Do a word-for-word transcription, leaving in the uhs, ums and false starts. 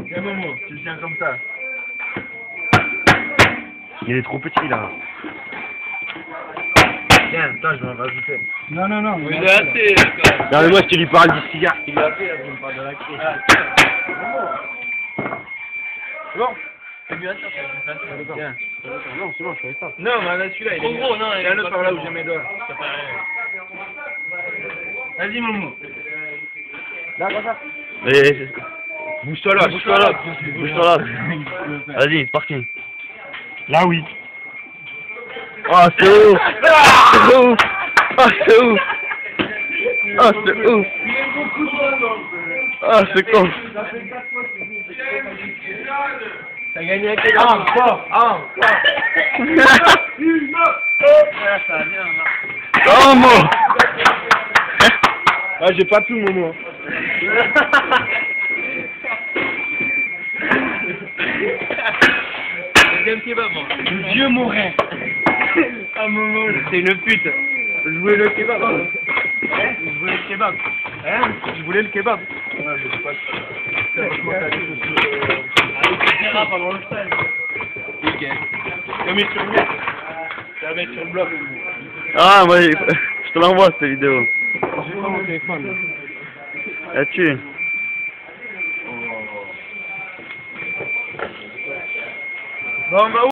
Tiens Momo, tu le tiens comme ça. Il est trop petit là. Tiens, attends, je vais en rajouter. Non, non, non. Il est assez, là, quand même. Non mais moi je te lui parle du cigare. Il est assez, là, je me parle de la crise. C'est bon? C'est mieux à ça, ça, c'est pas Tiens. Non, c'est bon, je fais ça. Non, mais là, celui-là, il est En gros, non, il Tiens est le pas par là très où bon. j'ai mes doigts. Ça fait rien. Vas-y Momo. Là, comme ça. Et... Bouge-toi là, bouge-toi là. Bouge-toi là. Vas-y, parking. Là oui. Oh c'est ouf. C'est ouf. Oh c'est ouf. Oh c'est ouf. Oh c'est con. T'as gagné un kebab. Ah, encore, ah, Ça vient, là. Oh mon. Ah, j'ai pas tout Momo. Deuxième kebab, moi. Le vieux Morin. Ah Momo, c'est une pute. Je voulais le kebab. Je voulais le kebab. Hein? Je voulais le kebab. Ouais, mais c'est pas... C'est vachement calé, je suis... C'est rare pendant le style. Ok. Tu vas mettre sur le mec. Tu vas mettre sur le bloc. Ah moi je te l'envoie cette vidéo. J'ai pas mon téléphone. Là-dessus. Bon, bah